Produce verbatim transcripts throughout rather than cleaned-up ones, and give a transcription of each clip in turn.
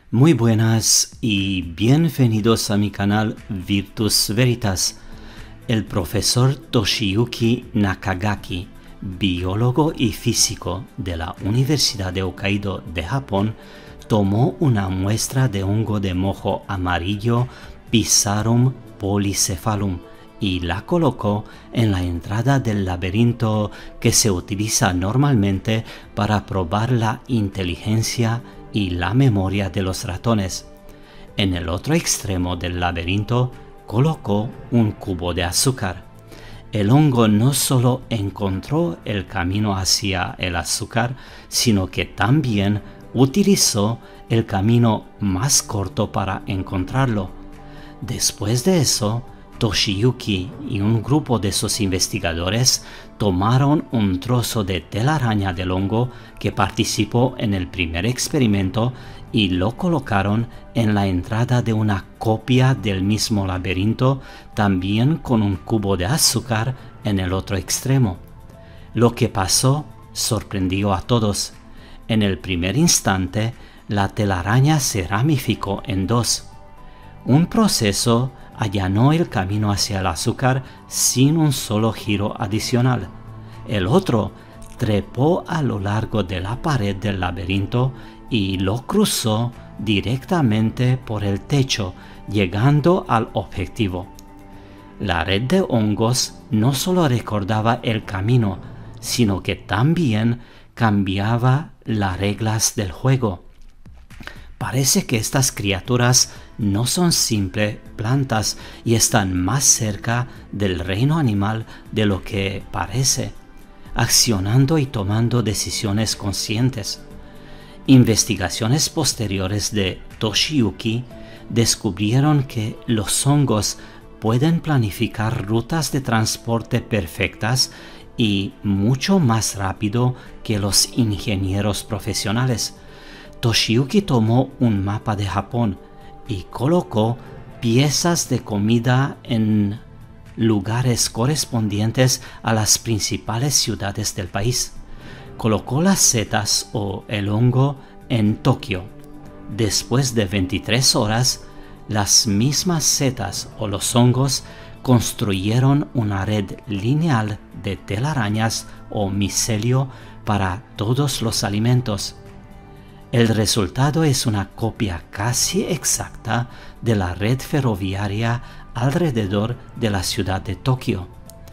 Muy buenas y bienvenidos a mi canal Virtus Veritas. El profesor Toshiyuki Nakagaki, biólogo y físico de la Universidad de Hokkaido de Japón, tomó una muestra de hongo de mojo amarillo Physarum polycephalum y la colocó en la entrada del laberinto que se utiliza normalmente para probar la inteligencia y la memoria de los ratones. En el otro extremo del laberinto colocó un cubo de azúcar. El hongo no solo encontró el camino hacia el azúcar, sino que también utilizó el camino más corto para encontrarlo. Después de eso, Toshiyuki y un grupo de sus investigadores tomaron un trozo de telaraña del hongo que participó en el primer experimento y lo colocaron en la entrada de una copia del mismo laberinto, también con un cubo de azúcar en el otro extremo. Lo que pasó sorprendió a todos. En el primer instante, la telaraña se ramificó en dos. Un proceso allanó el camino hacia el azúcar sin un solo giro adicional. El otro trepó a lo largo de la pared del laberinto y lo cruzó directamente por el techo, llegando al objetivo. La red de hongos no solo recordaba el camino, sino que también cambiaba las reglas del juego. Parece que estas criaturas no son simples plantas y están más cerca del reino animal de lo que parece, accionando y tomando decisiones conscientes. Investigaciones posteriores de Toshiyuki descubrieron que los hongos pueden planificar rutas de transporte perfectas y mucho más rápido que los ingenieros profesionales. Toshiyuki tomó un mapa de Japón y colocó piezas de comida en lugares correspondientes a las principales ciudades del país. Colocó las setas o el hongo en Tokio. Después de veintitrés horas, las mismas setas o los hongos construyeron una red lineal de telarañas o micelio para todos los alimentos. El resultado es una copia casi exacta de la red ferroviaria alrededor de la ciudad de Tokio.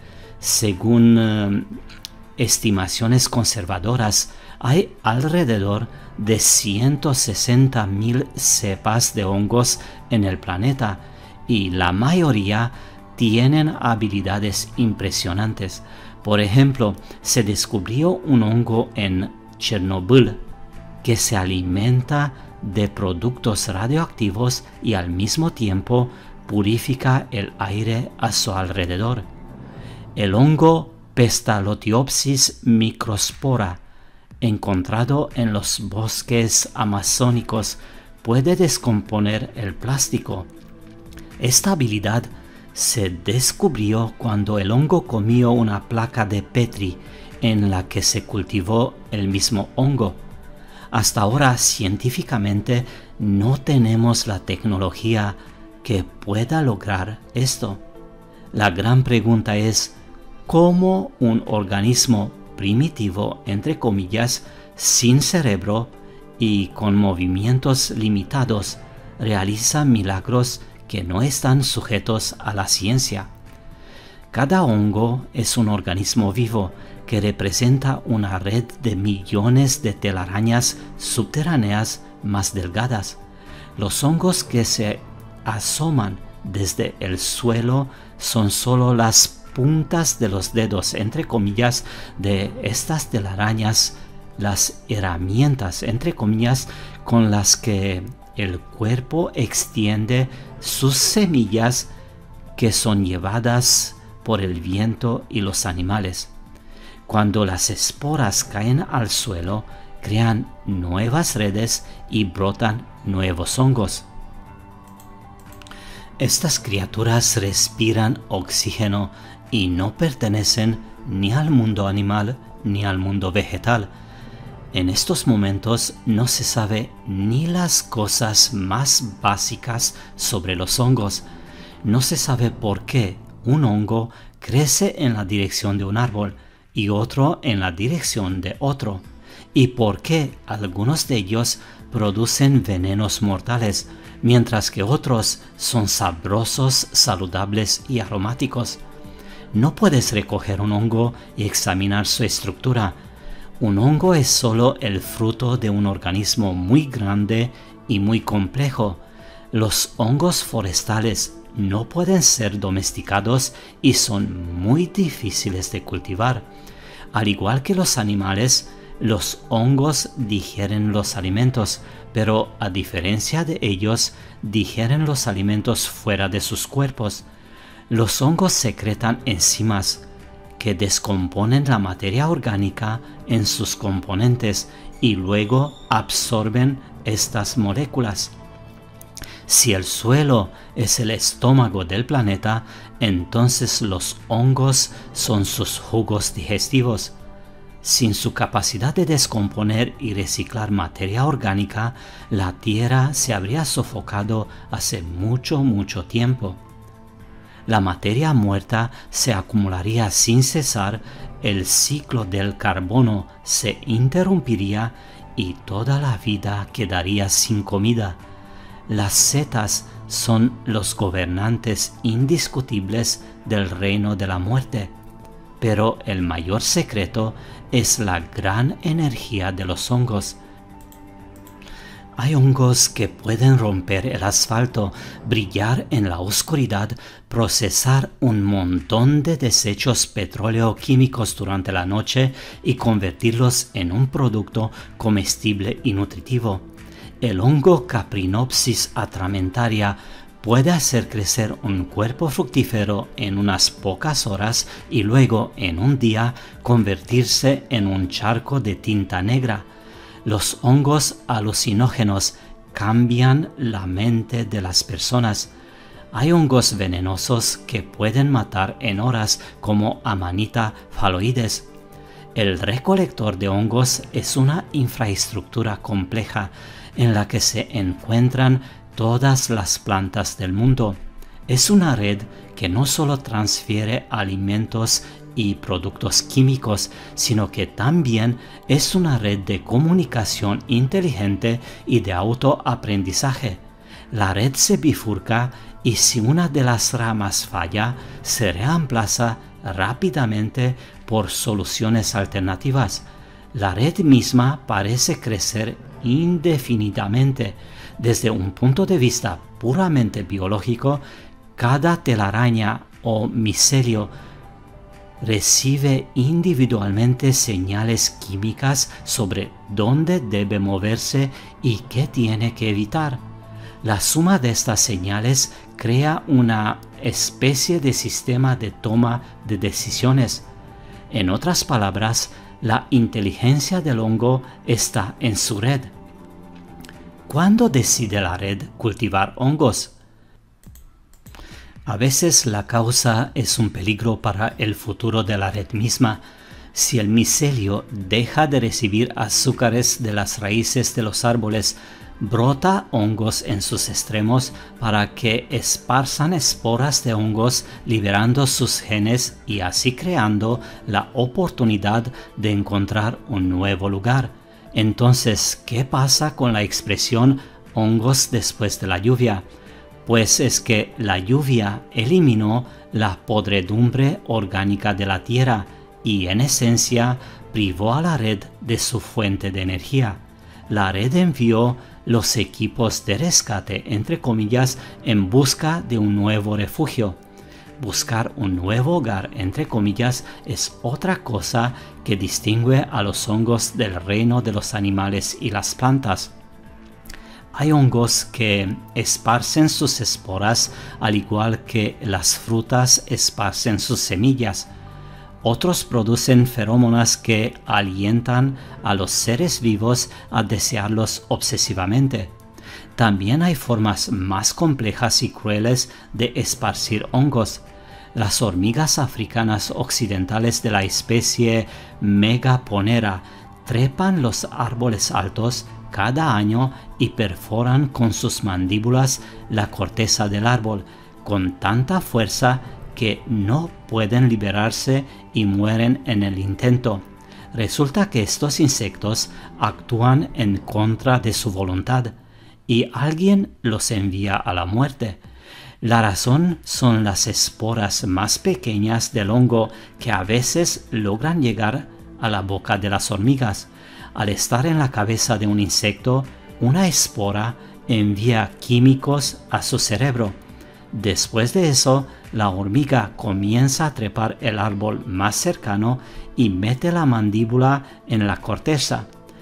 Según eh, estimaciones conservadoras, hay alrededor de ciento sesenta mil cepas de hongos en el planeta y la mayoría tienen habilidades impresionantes. Por ejemplo, se descubrió un hongo en Chernobyl que se alimenta de productos radioactivos y al mismo tiempo purifica el aire a su alrededor. El hongo Pestalotiopsis microspora, encontrado en los bosques amazónicos, puede descomponer el plástico. Esta habilidad se descubrió cuando el hongo comió una placa de Petri en la que se cultivó el mismo hongo. Hasta ahora, científicamente, no tenemos la tecnología que pueda lograr esto. La gran pregunta es, ¿cómo un organismo primitivo, entre comillas, sin cerebro y con movimientos limitados, realiza milagros que no están sujetos a la ciencia? Cada hongo es un organismo vivo que representa una red de millones de telarañas subterráneas más delgadas. Los hongos que se asoman desde el suelo son solo las puntas de los dedos, entre comillas, de estas telarañas, las herramientas, entre comillas, con las que el cuerpo extiende sus semillas que son llevadas por el viento y los animales. Cuando las esporas caen al suelo, crean nuevas redes y brotan nuevos hongos. Estas criaturas respiran oxígeno y no pertenecen ni al mundo animal ni al mundo vegetal. En estos momentos no se sabe ni las cosas más básicas sobre los hongos. No se sabe por qué un hongo crece en la dirección de un árbol y otro en la dirección de otro, y por qué algunos de ellos producen venenos mortales, mientras que otros son sabrosos, saludables y aromáticos. No puedes recoger un hongo y examinar su estructura. Un hongo es solo el fruto de un organismo muy grande y muy complejo. Los hongos forestales no pueden ser domesticados y son muy difíciles de cultivar. Al igual que los animales, los hongos digieren los alimentos, pero a diferencia de ellos, digieren los alimentos fuera de sus cuerpos. Los hongos secretan enzimas que descomponen la materia orgánica en sus componentes y luego absorben estas moléculas. Si el suelo es el estómago del planeta, entonces los hongos son sus jugos digestivos. Sin su capacidad de descomponer y reciclar materia orgánica, la Tierra se habría sofocado hace mucho, mucho tiempo. La materia muerta se acumularía sin cesar, el ciclo del carbono se interrumpiría y toda la vida quedaría sin comida. Las setas son los gobernantes indiscutibles del reino de la muerte, pero el mayor secreto es la gran energía de los hongos. Hay hongos que pueden romper el asfalto, brillar en la oscuridad, procesar un montón de desechos petróleo-químicos durante la noche y convertirlos en un producto comestible y nutritivo. El hongo Caprinopsis atramentaria puede hacer crecer un cuerpo fructífero en unas pocas horas y luego, en un día, convertirse en un charco de tinta negra. Los hongos alucinógenos cambian la mente de las personas. Hay hongos venenosos que pueden matar en horas, como Amanita phalloides. El recolector de hongos es una infraestructura compleja en la que se encuentran todas las plantas del mundo. Es una red que no solo transfiere alimentos y productos químicos, sino que también es una red de comunicación inteligente y de autoaprendizaje. La red se bifurca y si una de las ramas falla, se reemplaza rápidamente por soluciones alternativas. La red misma parece crecer indefinidamente. Desde un punto de vista puramente biológico, cada telaraña o micelio recibe individualmente señales químicas sobre dónde debe moverse y qué tiene que evitar. La suma de estas señales crea una especie de sistema de toma de decisiones. En otras palabras, la inteligencia del hongo está en su red. ¿Cuándo decide la red cultivar hongos? A veces la causa es un peligro para el futuro de la red misma. Si el micelio deja de recibir azúcares de las raíces de los árboles, brota hongos en sus extremos para que esparzan esporas de hongos liberando sus genes y así creando la oportunidad de encontrar un nuevo lugar. Entonces, ¿qué pasa con la expresión hongos después de la lluvia? Pues es que la lluvia eliminó la podredumbre orgánica de la tierra y en esencia privó a la red de su fuente de energía. La red envió los equipos de rescate, entre comillas, en busca de un nuevo refugio. Buscar un nuevo hogar, entre comillas, es otra cosa que distingue a los hongos del reino de los animales y las plantas. Hay hongos que esparcen sus esporas al igual que las frutas esparcen sus semillas. Otros producen feromonas que alientan a los seres vivos a desearlos obsesivamente. También hay formas más complejas y crueles de esparcir hongos. Las hormigas africanas occidentales de la especie Megaponera trepan los árboles altos cada año y perforan con sus mandíbulas la corteza del árbol con tanta fuerza que no pueden liberarse y mueren en el intento. Resulta que estos insectos actúan en contra de su voluntad y alguien los envía a la muerte. La razón son las esporas más pequeñas del hongo que a veces logran llegar a la boca de las hormigas. Al estar en la cabeza de un insecto, una espora envía químicos a su cerebro. Después de eso, la hormiga comienza a trepar el árbol más cercano y mete la mandíbula en la corteza.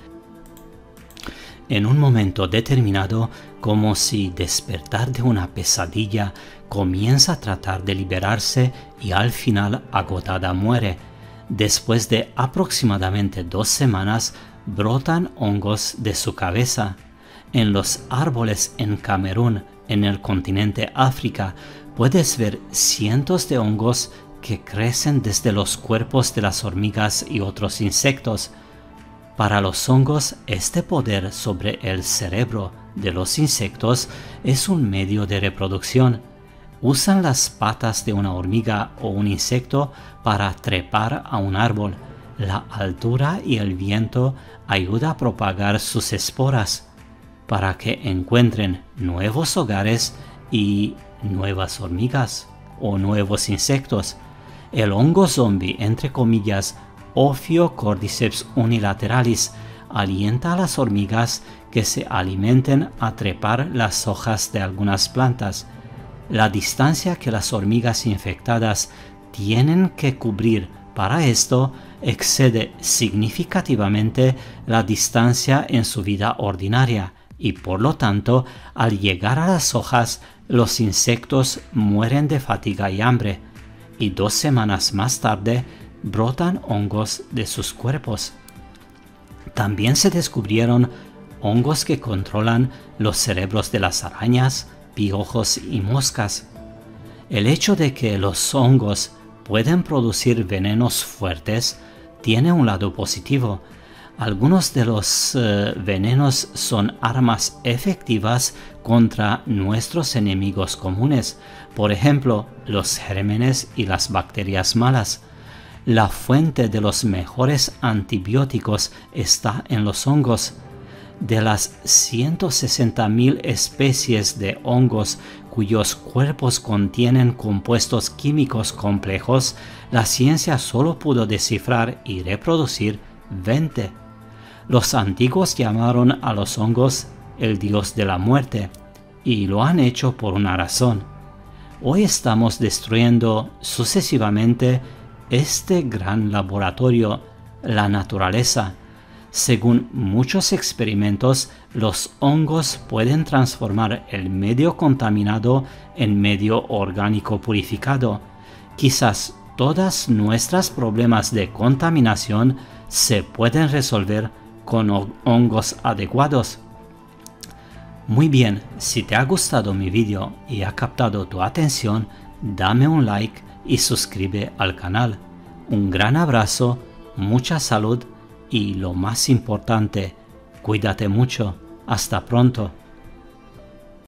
En un momento determinado, como si despertar de una pesadilla, comienza a tratar de liberarse y al final, agotada, muere. Después de aproximadamente dos semanas, brotan hongos de su cabeza. En los árboles en Camerún, en el continente África, puedes ver cientos de hongos que crecen desde los cuerpos de las hormigas y otros insectos. Para los hongos, este poder sobre el cerebro de los insectos es un medio de reproducción. Usan las patas de una hormiga o un insecto para trepar a un árbol. La altura y el viento ayuda a propagar sus esporas para que encuentren nuevos hogares y nuevas hormigas o nuevos insectos. El hongo zombie, entre comillas, Ophiocordyceps unilateralis, alienta a las hormigas que se alimenten a trepar las hojas de algunas plantas. La distancia que las hormigas infectadas tienen que cubrir para esto excede significativamente la distancia en su vida ordinaria y por lo tanto, al llegar a las hojas, los insectos mueren de fatiga y hambre, y dos semanas más tarde brotan hongos de sus cuerpos. También se descubrieron hongos que controlan los cerebros de las arañas, piojos y moscas. El hecho de que los hongos pueden producir venenos fuertes tiene un lado positivo. Algunos de los uh, venenos son armas efectivas contra nuestros enemigos comunes, por ejemplo, los gérmenes y las bacterias malas. La fuente de los mejores antibióticos está en los hongos. De las ciento sesenta mil especies de hongos cuyos cuerpos contienen compuestos químicos complejos, la ciencia solo pudo descifrar y reproducir veinte. Los antiguos llamaron a los hongos el dios de la muerte, y lo han hecho por una razón. Hoy estamos destruyendo sucesivamente este gran laboratorio, la naturaleza. Según muchos experimentos, los hongos pueden transformar el medio contaminado en medio orgánico purificado. Quizás todos nuestros problemas de contaminación se pueden resolver con hongos adecuados. Muy bien, si te ha gustado mi vídeo y ha captado tu atención, dame un like y suscribe al canal. Un gran abrazo, mucha salud y lo más importante, cuídate mucho. Hasta pronto.